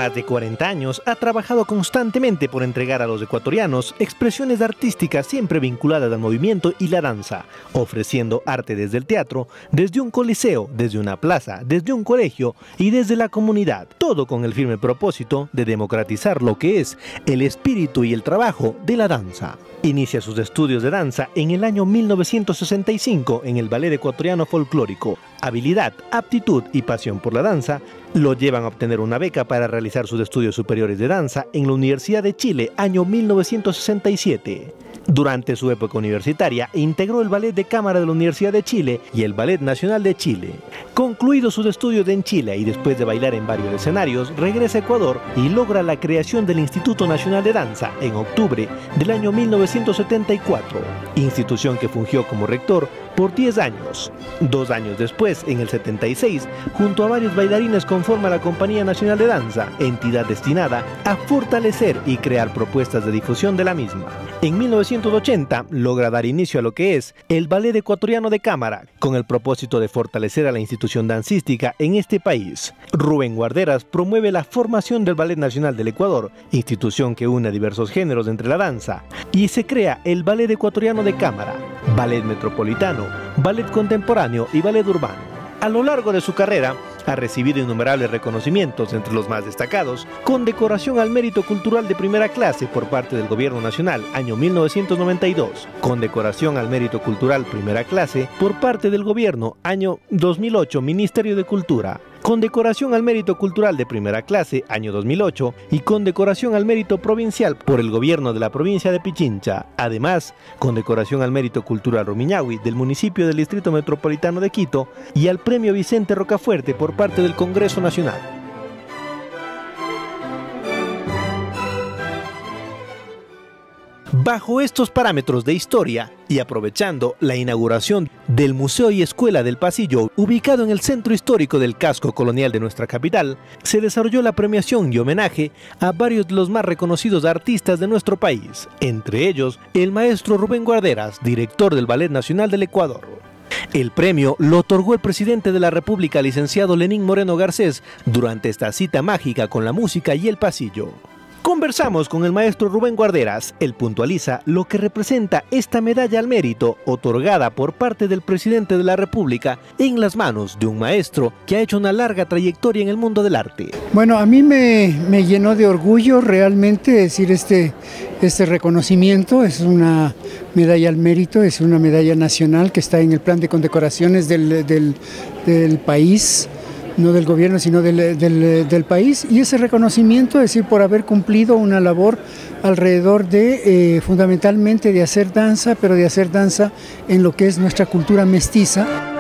más de 40 años ha trabajado constantemente por entregar a los ecuatorianos expresiones artísticas siempre vinculadas al movimiento y la danza, ofreciendo arte desde el teatro, desde un coliseo, desde una plaza, desde un colegio y desde la comunidad, todo con el firme propósito de democratizar lo que es el espíritu y el trabajo de la danza. Inicia sus estudios de danza en el año 1965 en el Ballet Ecuatoriano Folclórico. Habilidad, aptitud y pasión por la danza lo llevan a obtener una beca para realizar sus estudios superiores de danza en la Universidad de Chile, año 1967. Durante su época universitaria, integró el Ballet de Cámara de la Universidad de Chile y el Ballet Nacional de Chile. Concluidos sus estudios en Chile y después de bailar en varios escenarios, regresa a Ecuador y logra la creación del Instituto Nacional de Danza en octubre del año 1974, institución que fungió como rector por 10 años. 2 años después, en el 76, junto a varios bailarines conforma la Compañía Nacional de Danza, entidad destinada a fortalecer y crear propuestas de difusión de la misma. En 1980 logra dar inicio a lo que es el Ballet Ecuatoriano de Cámara, con el propósito de fortalecer a la institución dancística en este país. Rubén Guarderas promueve la formación del Ballet Nacional del Ecuador, institución que une a diversos géneros entre la danza, y se crea el Ballet Ecuatoriano de Cámara, Ballet Metropolitano, Ballet Contemporáneo y Ballet Urbano. A lo largo de su carrera, ha recibido innumerables reconocimientos, entre los más destacados, condecoración al mérito cultural de primera clase por parte del Gobierno Nacional, año 1992, condecoración al mérito cultural primera clase por parte del Gobierno, año 2008, Ministerio de Cultura, condecoración al mérito cultural de primera clase, año 2008, y condecoración al mérito provincial por el Gobierno de la provincia de Pichincha. Además, condecoración al mérito cultural Rumiñahui del municipio del Distrito Metropolitano de Quito y al premio Vicente Rocafuerte por parte del Congreso Nacional. Bajo estos parámetros de historia y aprovechando la inauguración del Museo y Escuela del Pasillo, ubicado en el centro histórico del casco colonial de nuestra capital, se desarrolló la premiación y homenaje a varios de los más reconocidos artistas de nuestro país, entre ellos el maestro Rubén Guarderas, director del Ballet Nacional del Ecuador. El premio lo otorgó el presidente de la República, licenciado Lenín Moreno Garcés, durante esta cita mágica con la música y el pasillo. Conversamos con el maestro Rubén Guarderas. Él puntualiza lo que representa esta medalla al mérito otorgada por parte del presidente de la República en las manos de un maestro que ha hecho una larga trayectoria en el mundo del arte. Bueno, a mí me llenó de orgullo realmente decir este reconocimiento. Es una medalla al mérito, es una medalla nacional que está en el plan de condecoraciones del país. No del gobierno, sino del país, y ese reconocimiento, es decir, por haber cumplido una labor alrededor de, fundamentalmente, de hacer danza, pero de hacer danza en lo que es nuestra cultura mestiza.